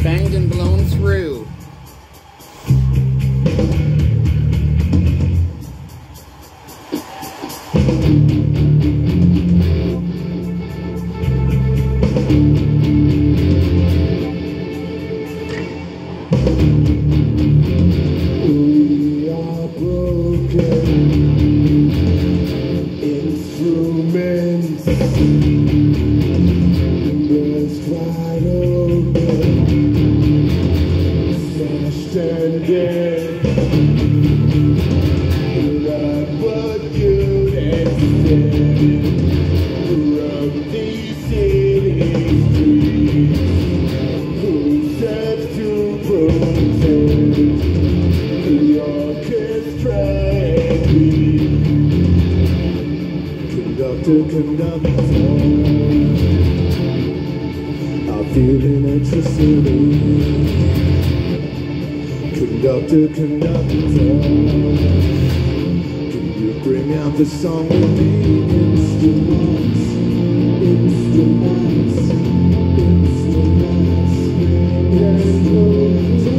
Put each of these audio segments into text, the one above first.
banged and blown through. Conductor, can you bring out the song with me? Instruments, instruments, instruments, instruments,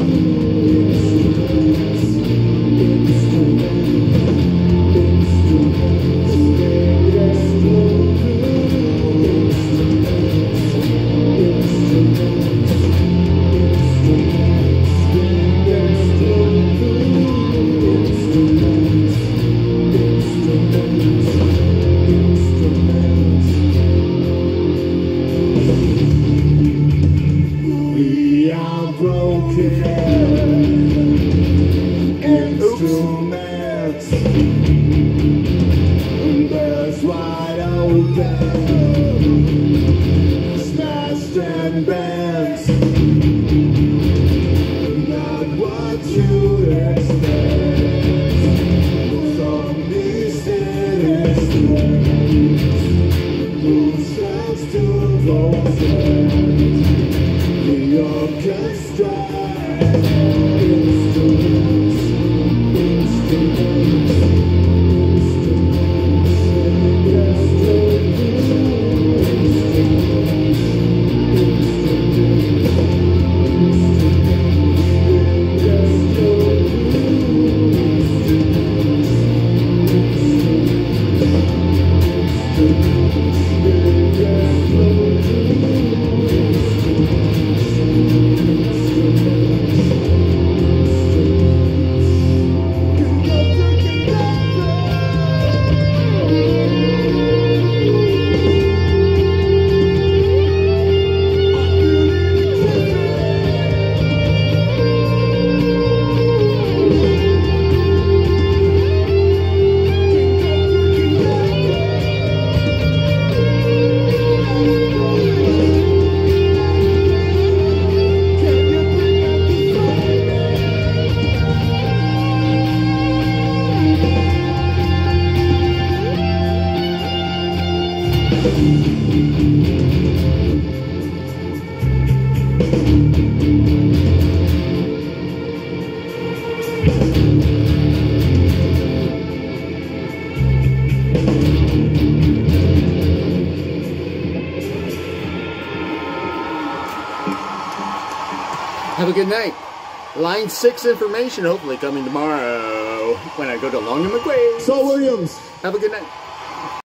Have a good night. Line 6 information hopefully coming tomorrow when I go to Long and McQuaid. Saul Williams. Have a good night.